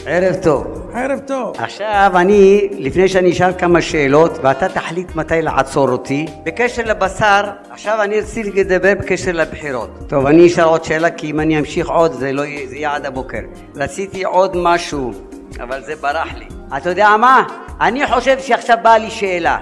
ערב טוב. ערב טוב. עכשיו לפני שאני אשאל כמה שאלות, ואתה תחליט מתי לעצור אותי. בקשר לבשר, עכשיו אני רציתי לדבר בקשר לבחירות. טוב, אני אשאל עוד שאלה, כי אם אני אמשיך עוד, זה יהיה עד הבוקר. רציתי עוד משהו, אבל זה ברח לי. אתה יודע מה? אני חושב שעכשיו באה לי שאלה.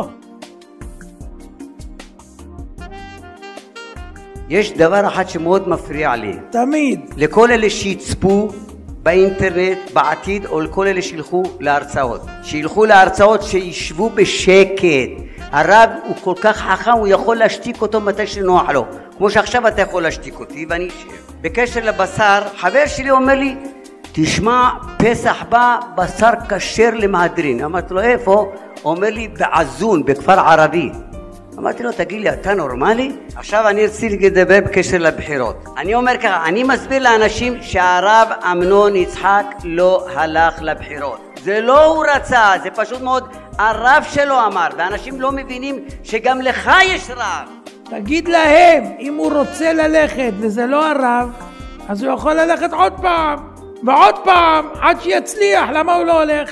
יש דבר אחד שמאוד מפריע לי. תמיד. לכל אלה שיצפו באינטרנט בעתיד, או לכל אלה שילכו להרצאות. שילכו להרצאות, שישבו בשקט. הרב הוא כל כך חכם, הוא יכול להשתיק אותו מתי שנוח לו. כמו שעכשיו אתה יכול להשתיק אותי, ואני אשב. בקשר לבשר, חבר שלי אומר לי, תשמע, פסח בא בשר כשר למהדרין. אמרתי לו, איפה? אומר לי, בעזון, בכפר ערבי. אמרתי לו, תגיד לי, אתה נורמלי? עכשיו אני רציתי לדבר בקשר לבחירות. אני אומר ככה, אני מסביר לאנשים שהרב אמנון יצחק לא הלך לבחירות. זה לא הוא רצה, זה פשוט מאוד הרב שלו אמר, ואנשים לא מבינים שגם לך יש רב. תגיד להם, אם הוא רוצה ללכת וזה לא הרב, אז הוא יכול ללכת עוד פעם ועוד פעם עד שיצליח. למה הוא לא הולך?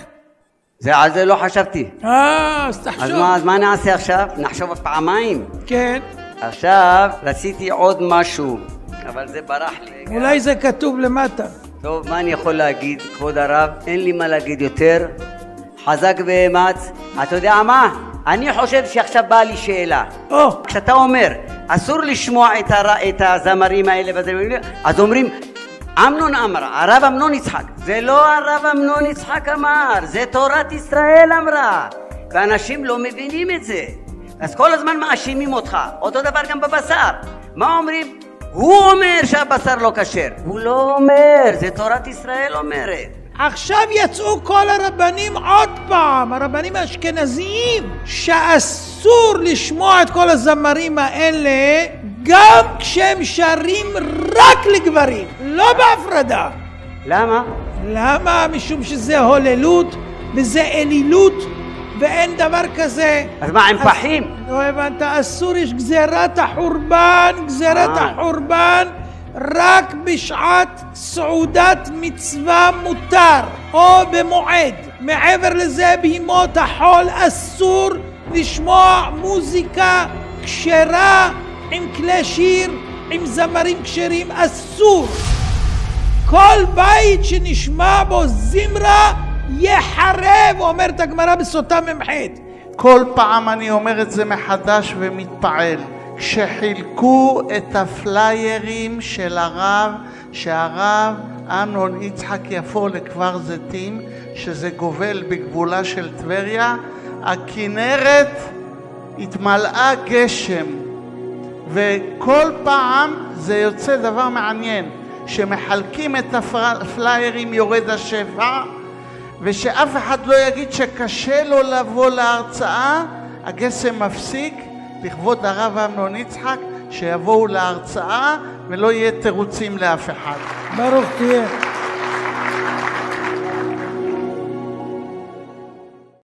על זה לא חשבתי. אז תחשוב. אז מה נעשה עכשיו? נחשוב פעמיים? כן. עכשיו רציתי עוד משהו, אבל זה ברח לי. אולי זה כתוב למטה. טוב, מה אני יכול להגיד, כבוד הרב? אין לי מה להגיד יותר. חזק ואמץ. אתה יודע מה? אני חושב שעכשיו באה לי שאלה. כשאתה אומר, אסור לשמוע את הזמרים האלה, אז אומרים, אמנון אמר, הרב אמנון יצחק. זה לא הרב אמנון יצחק אמר, זה תורת ישראל אמרה, ואנשים לא מבינים את זה. אז כל הזמן מאשימים אותך. אותו דבר גם בבשר. מה אומרים? הוא אומר שהבשר לא כשר. הוא לא אומר, זה תורת ישראל אומרת. עכשיו יצאו כל הרבנים עוד פעם, הרבנים האשכנזיים, שאסור לשמוע את כל הזמרים האלה גם כשהם שרים רק לגברים, לא בהפרדה. למה? למה? משום שזה הוללות וזה אלילות ואין דבר כזה. אז מה, הם פחים? לא הבנת, אסור, יש גזירת החורבן, החורבן רק בשעת סעודת מצווה מותר או במועד. מעבר לזה בימות החול אסור לשמוע מוזיקה כשרה עם כלי שיר, עם זמרים כשרים, אסור. כל בית שנשמע בו זמרה יחרב, אומרת הגמרא בסוטה ממחית. כל פעם אני אומר את זה מחדש ומתפעל. כשחילקו את הפליירים של הרב, שהרב אמנון יצחק יפו לכפר זיתים, שזה גובל בגבולה של טבריה, הכנרת התמלאה גשם, וכל פעם זה יוצא דבר מעניין, שמחלקים את הפליירים יורד השפע, ושאף אחד לא יגיד שקשה לו לבוא להרצאה, הגשם מפסיק, לכבוד הרב אמנון יצחק, שיבואו להרצאה ולא יהיה תירוצים לאף אחד. ברוך תהיה.